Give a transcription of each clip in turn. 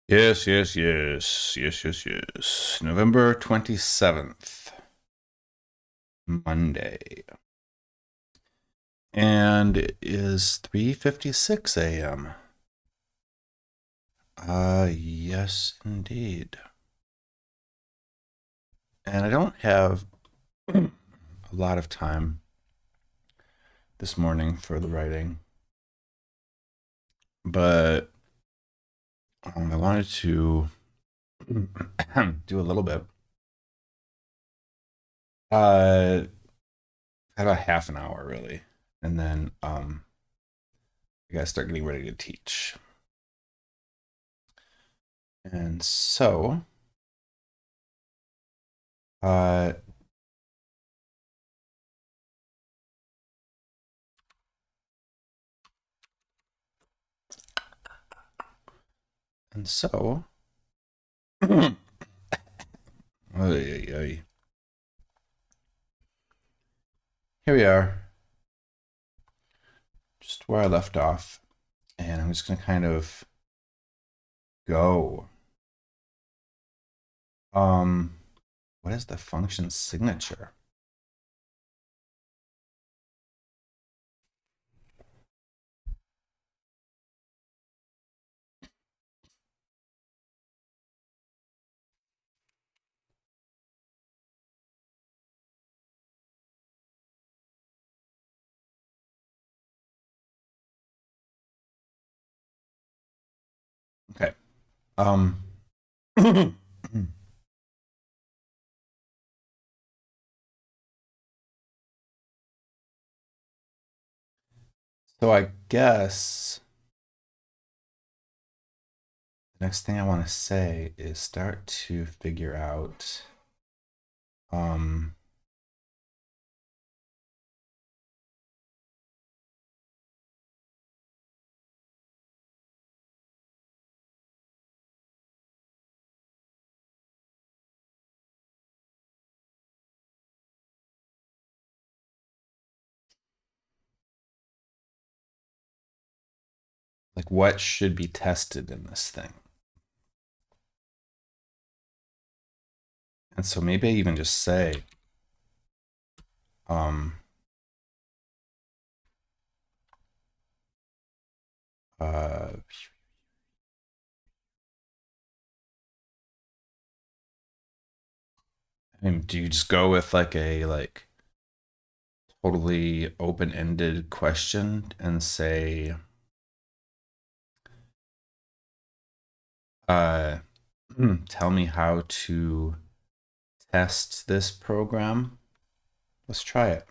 Yes, yes, yes, yes, yes, yes. November 27th, Monday. And it is 3:56 a.m. Yes, indeed. And I don't have a lot of time this morning for the writing, but I wanted to do a little bit. About half an hour really, and then I gotta start getting ready to teach. And so, uh, and so, oy, oy, oy. Here we are, just where I left off, and I'm just gonna kind of go. Um, what is the function signature? Okay. Um, so I guess the next thing I want to say is start to figure out, um, like what should be tested in this thing. And so maybe I even just say, um, uh, I mean, do you just go with like a totally open-ended question and say, uh, tell me how to test this program? Let's try it.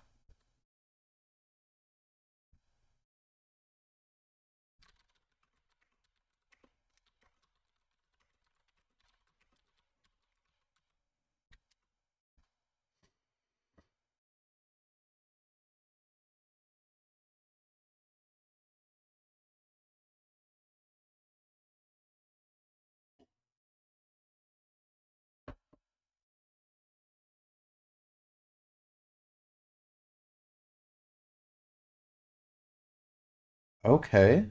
Okay.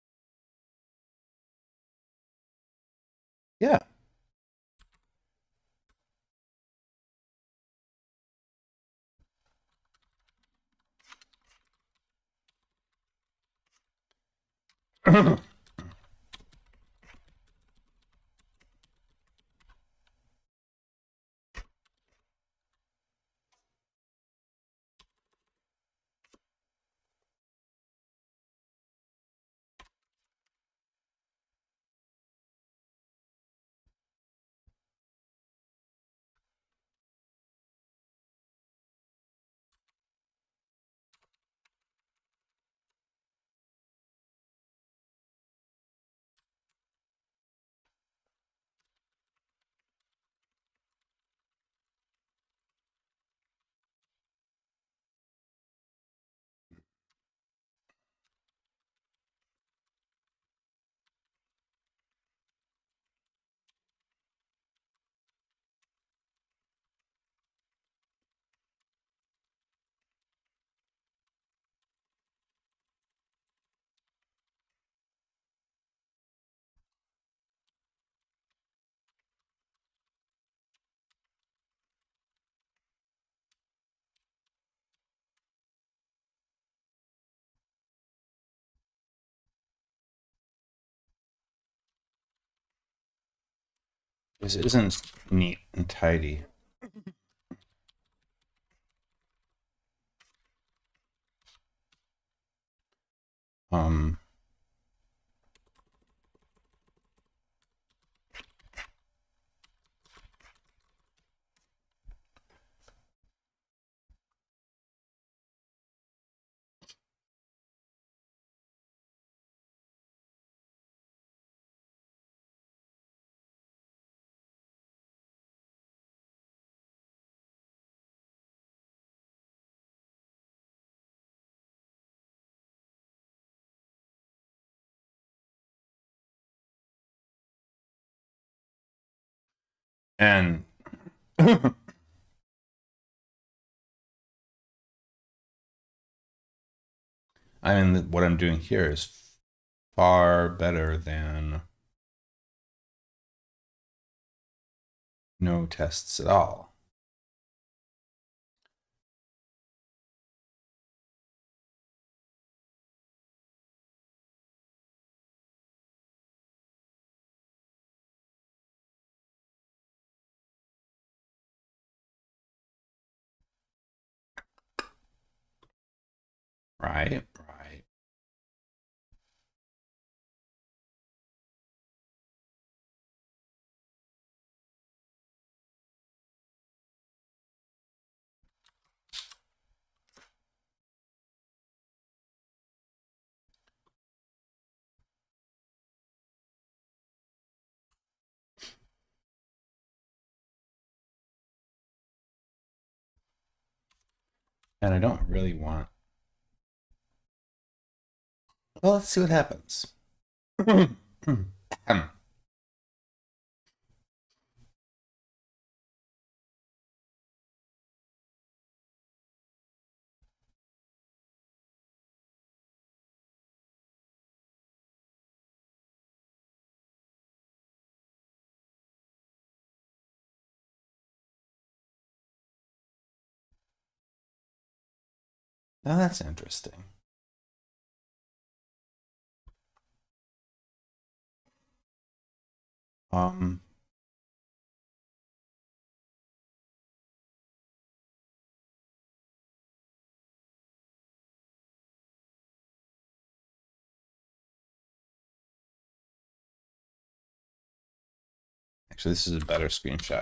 Yeah. This isn't neat and tidy. Um, and I mean, what I'm doing here is far better than no tests at all. Right, right. And I don't really want. Well, let's see what happens. Now that's interesting. Um, Actually, this is a better screenshot.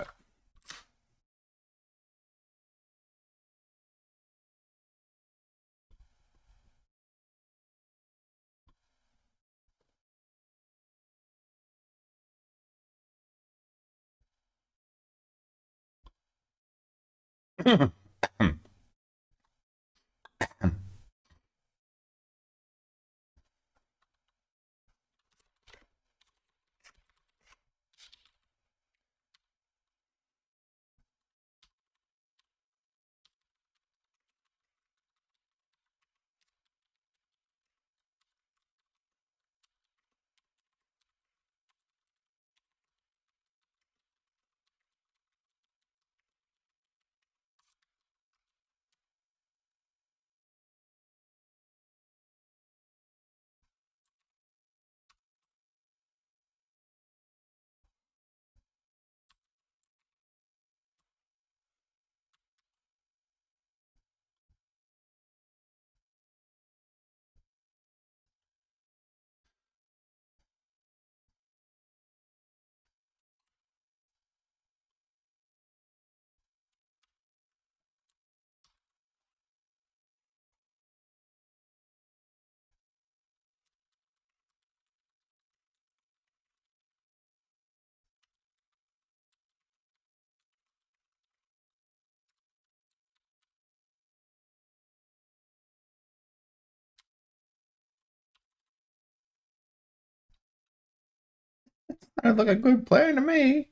Sounds like a good plan to me.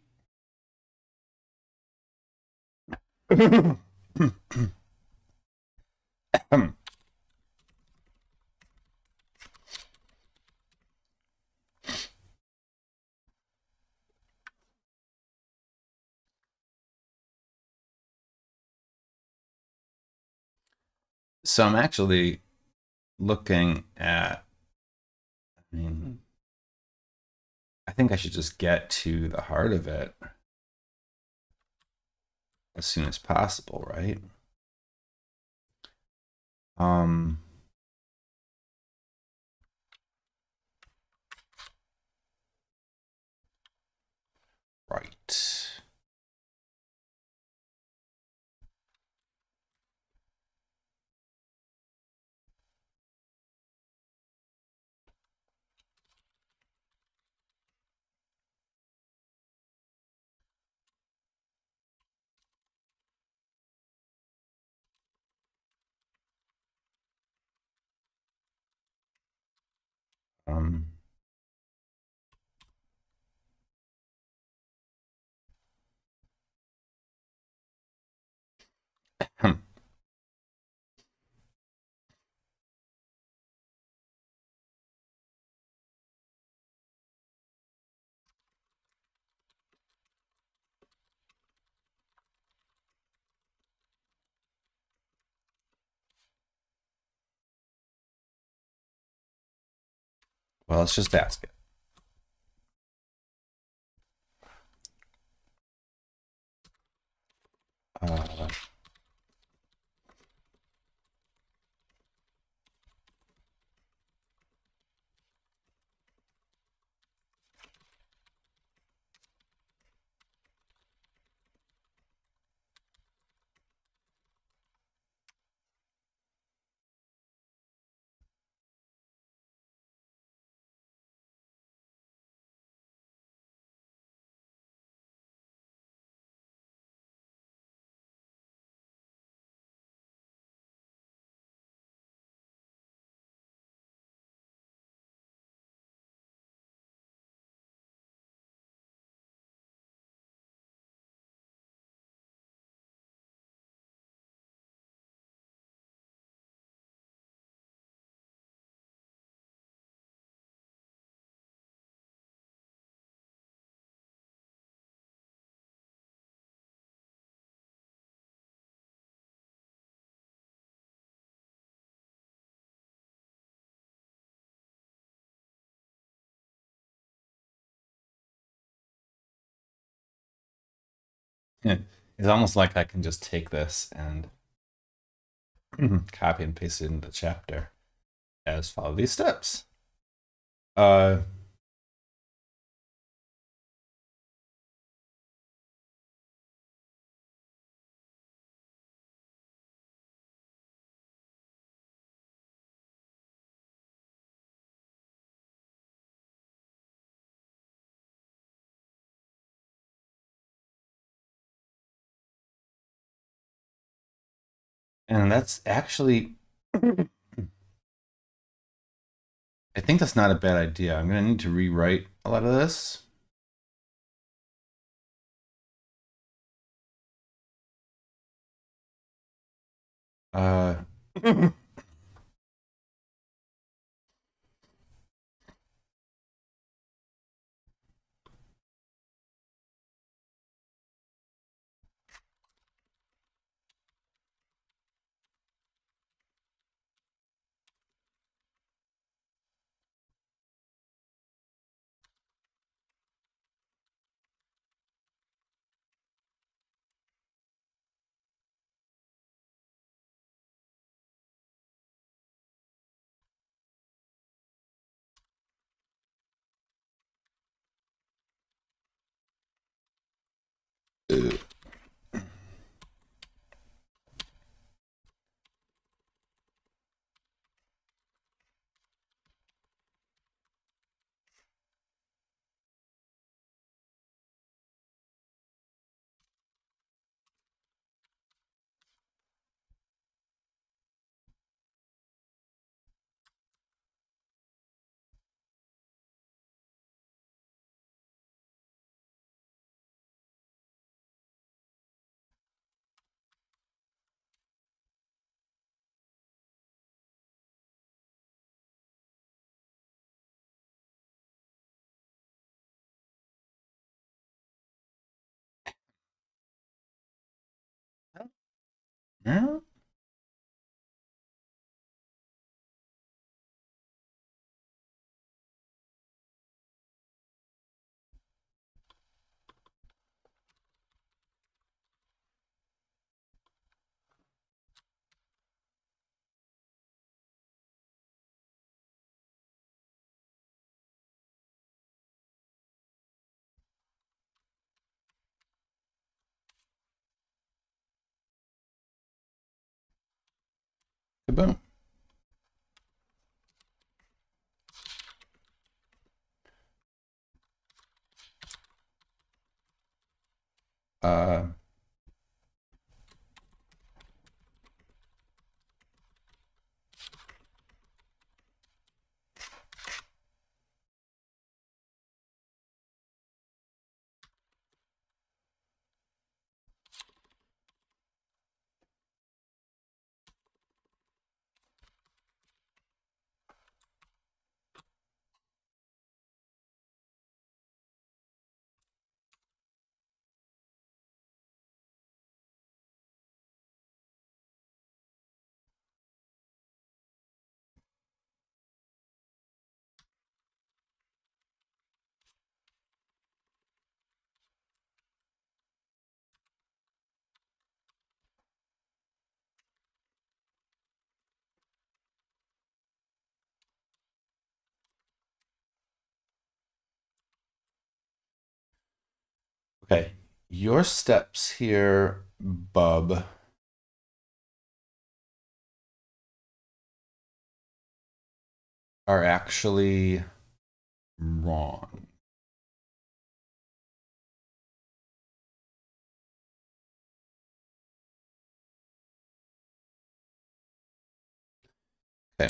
So I'm actually looking at, I mean, I think I should just get to the heart of it. as soon as possible, right? Um, right. Um, well, let's just ask it. Uh, it's almost like I can just take this and copy and paste it into the chapter as follow these steps. Uh, and that's actually, I think that's not a bad idea. I'm going to need to rewrite a lot of this. Uh, yeah. Kaboom. Uh, okay. Your steps here, bub, are actually wrong. Okay.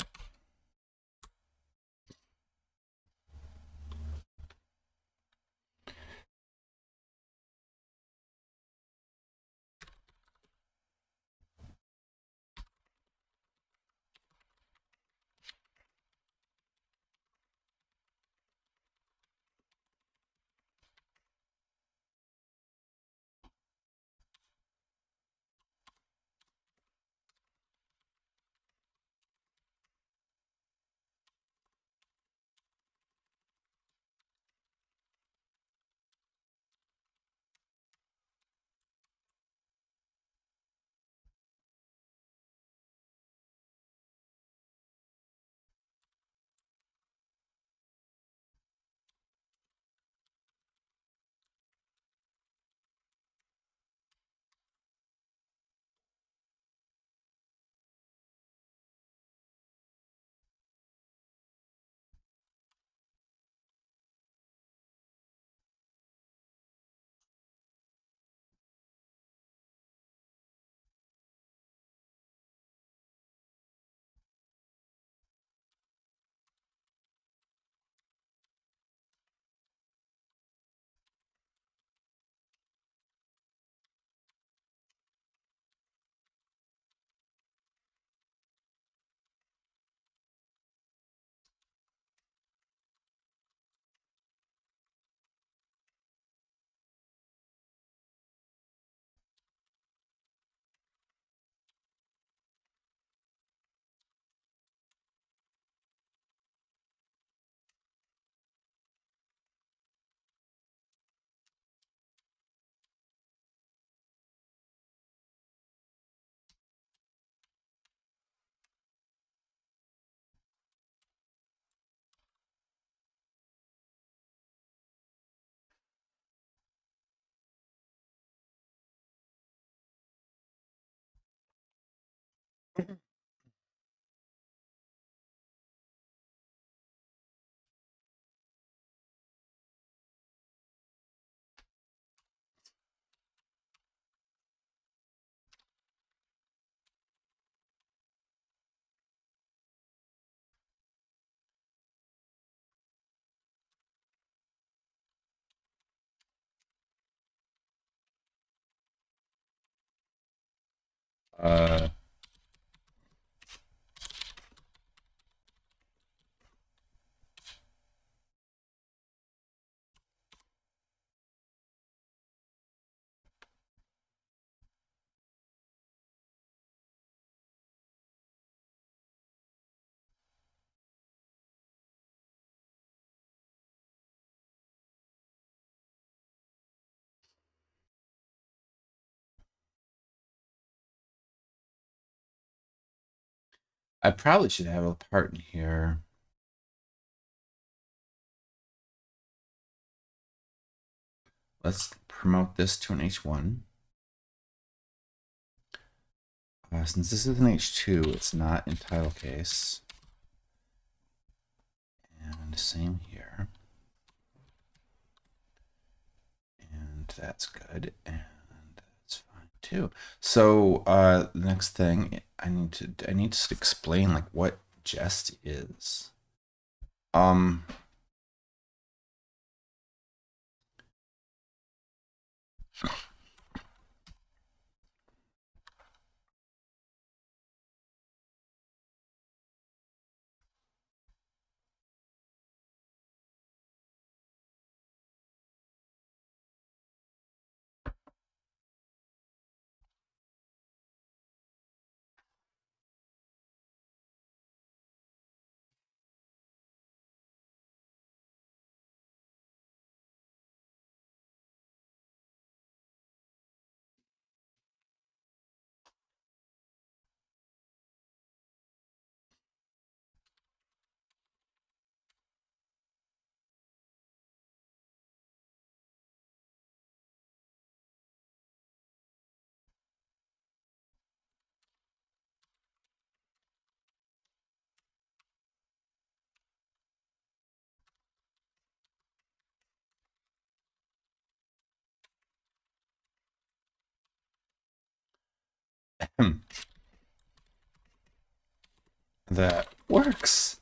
Uh, I probably should have a part in here. Let's promote this to an H1. since this is an H2, it's not in title case. And same here. And that's good. And that's fine too. So the next thing I need to explain like what jest is. That works.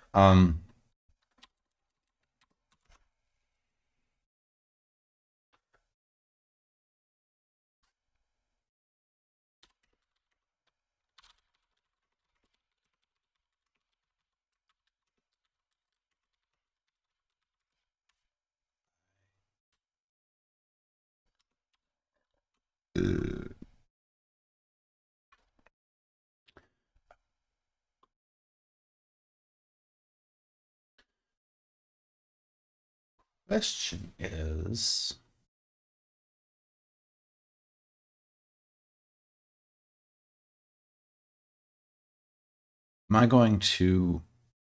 Question is, am I going to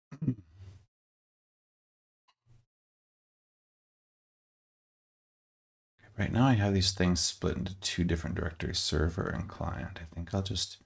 right now I have these things split into two different directories, server and client. I think I'll just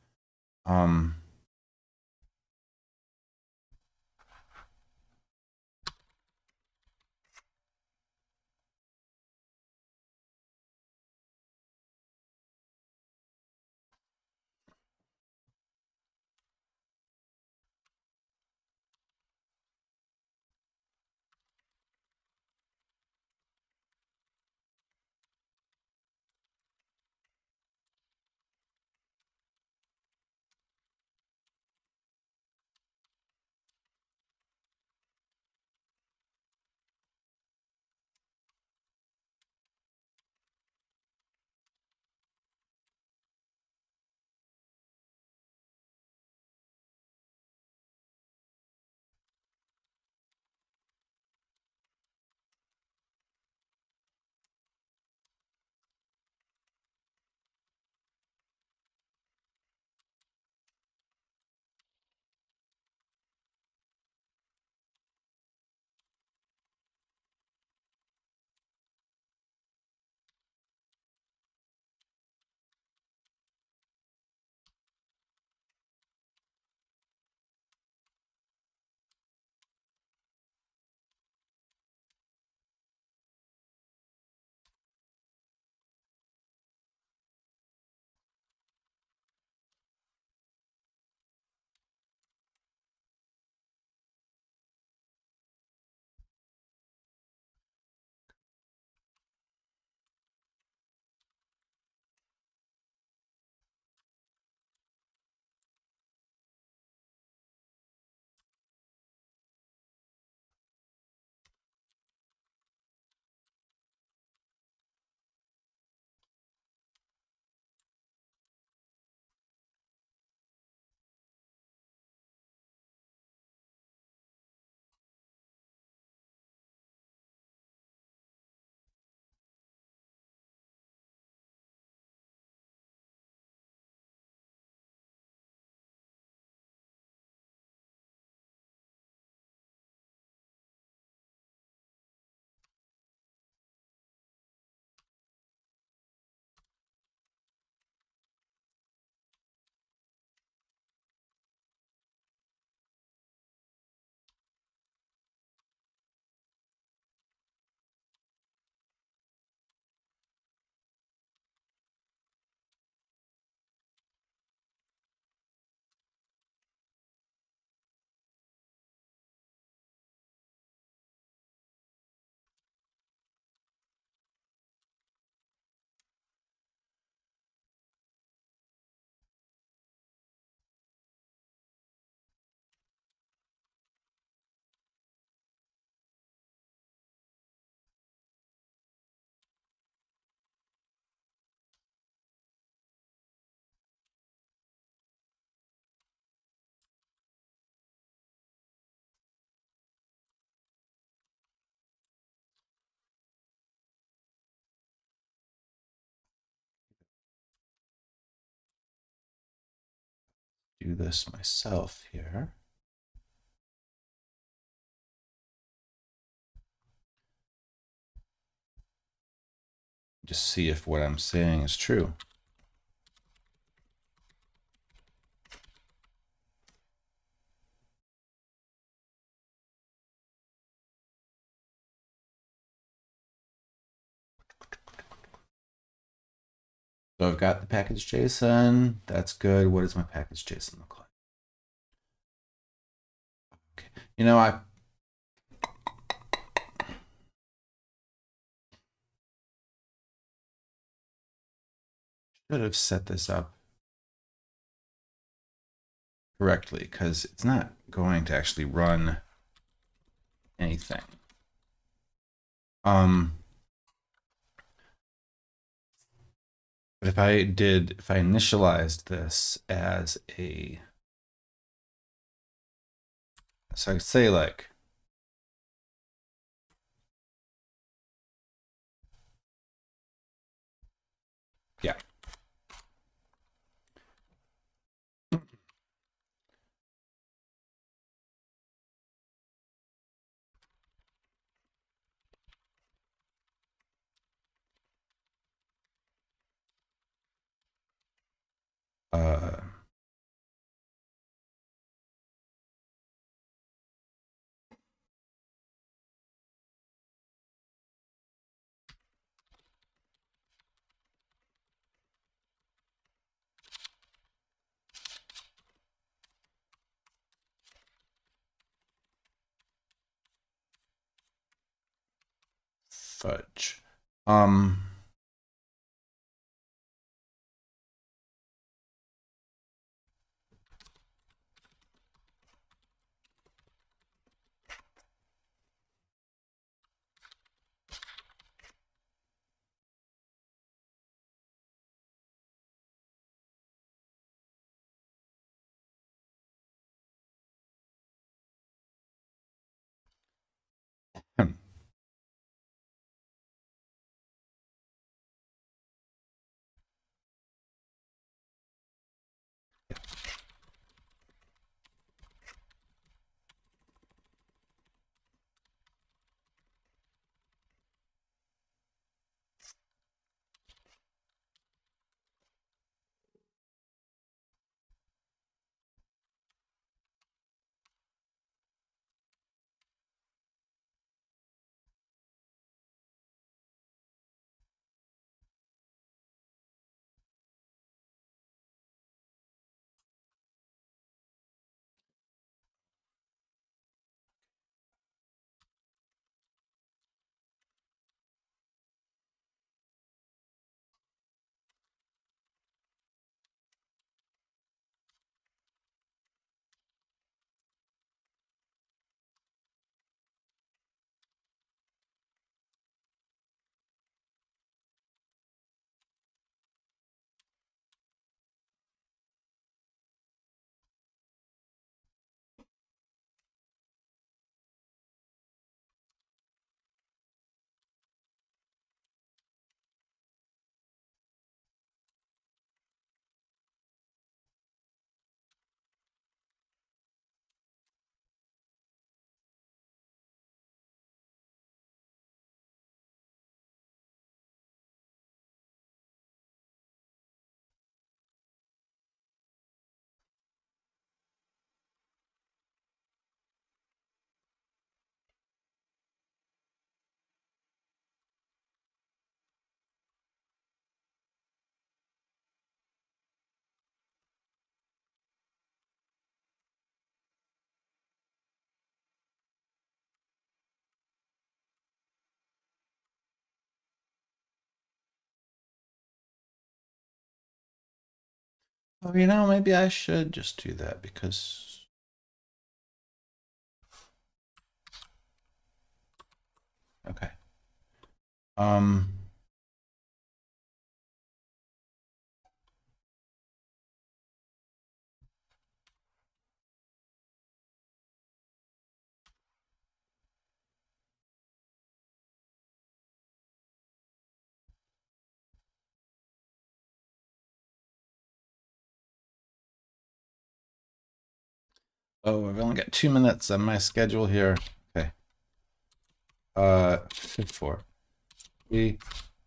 do this myself here. Just see if what I'm saying is true. So I've got the package JSON. That's good. What does my package JSON look like? Okay. You know, I should have set this up correctly because it's not going to actually run anything. But if I initialized this as a, so I could say like, yeah. Uh, fudge. Hmm. Oh, you know, maybe I should just do that because, okay. Um, Oh, I've only got 2 minutes on my schedule here. Okay. 4. We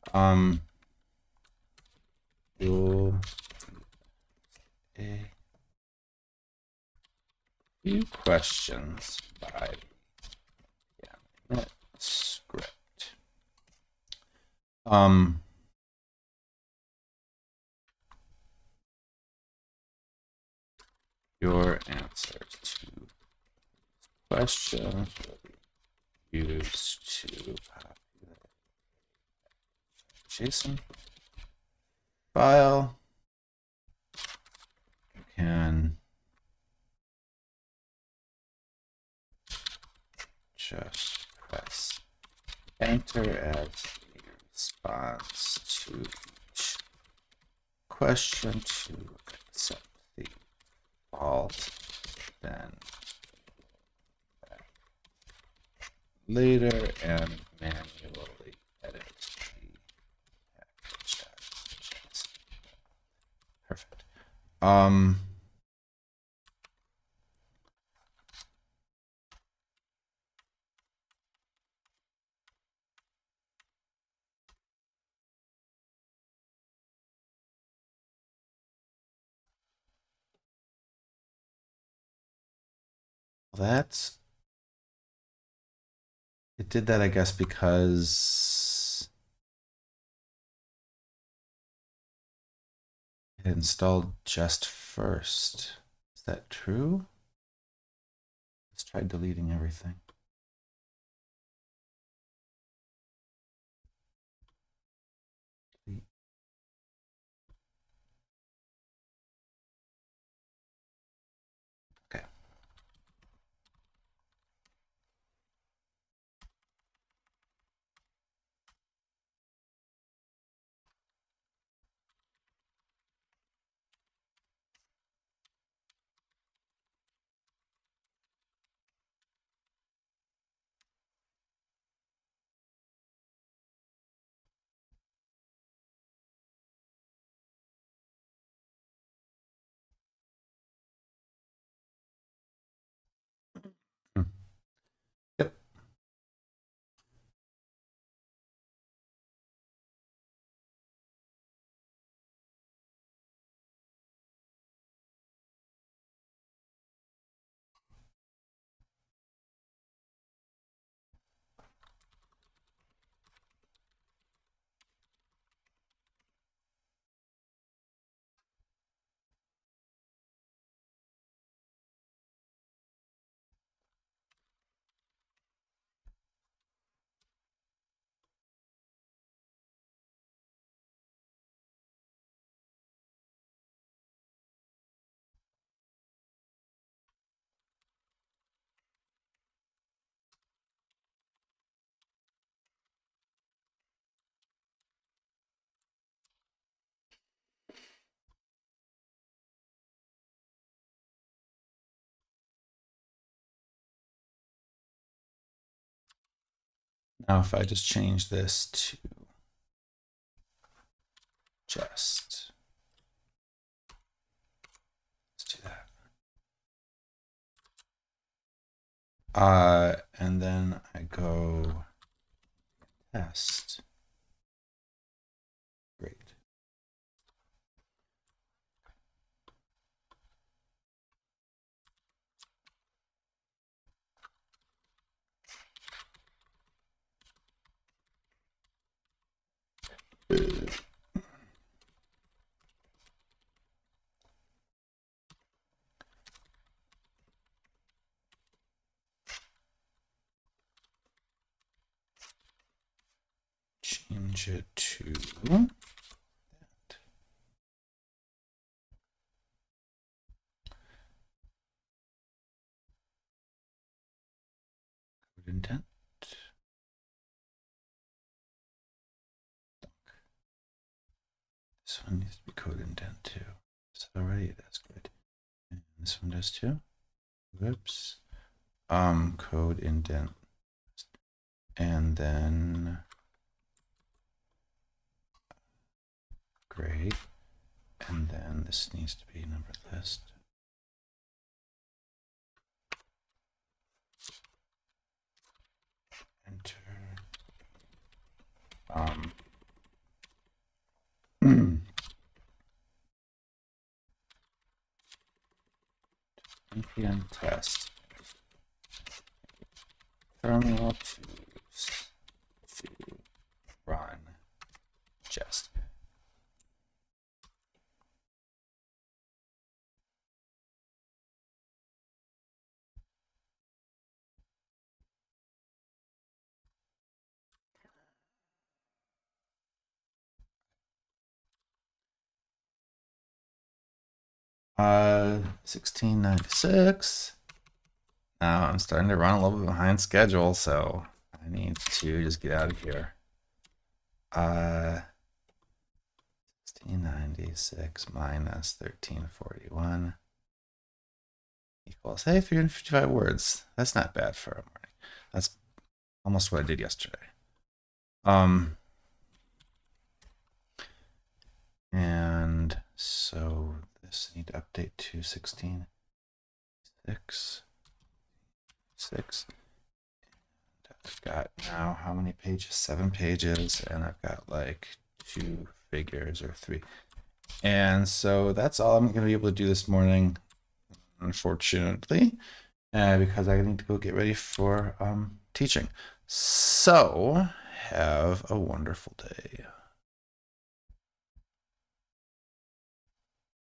will a few questions by script. Your answers to questions will be used to populate JSON file. You can just press enter as the response to each question to accept the default, then later and manually edit the package. Perfect. That's it did that, I guess, because it installed just first. Is that true? Let's try deleting everything. Okay. Yep. Now if I just change this to just, let's do that. And then I go test. Great. Change it to that. Code indent. This one needs to be code indent too. Is that already? That's good. And this one does too. Whoops. Code indent. And then great. And then this needs to be numbered list. 10 p.m. test. Terminal to run jest. Uh, 1696. Now I'm starting to run a little bit behind schedule, so I need to just get out of here. 1696 minus 1341 equals, hey, 355 words. That's not bad for a morning. That's almost what I did yesterday. And so this I need to update to 16 6. And I've got now how many pages? 7 pages, and I've got like 2 figures or 3. And so that's all I'm going to be able to do this morning, unfortunately, because I need to go get ready for teaching. So have a wonderful day.